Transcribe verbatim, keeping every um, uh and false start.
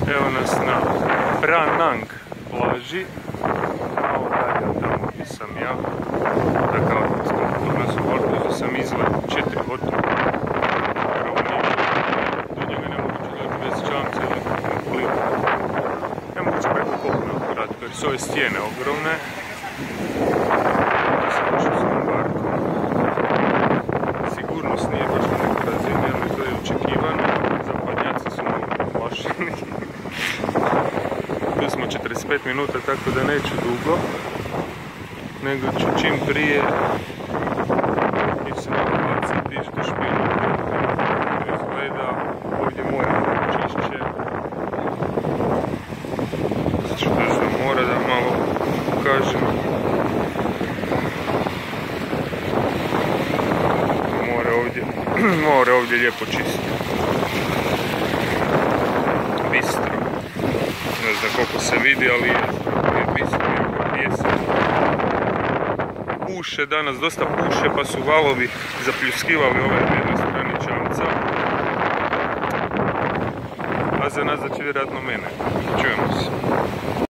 Evo nas na Pranang plaži, malo dalje tamo gdje sam ja, takav na Suvortuzu sam izgled četiri otoka, do njega ne mogu čuti bez čamca ili pliva. Ne mogu čuti preko kopna kratko jer su ove stijene ogromne. Da sam ušao s tom barkom. Sigurnost nije baš na nekoj razini, jer mi to je očekivano. Zapadnjaci su malo plašeni. Tu smo četrdeset pet minuta, tako da neću dugo, nego ću čim prije i se malo baciti što špinu. Izgleda ovdje more čišće. Sad ću doći do mora da malo pokažem. More ovdje, more ovdje lijepo čisto. Bistro. Ne znam koliko se vidi, ali je bistro, je pjesak. Puše, danas dosta puše, pa su valovi zapljuskivali ove jedne strane čamca. A za nazad će vjerojatno mene. Čujemo se.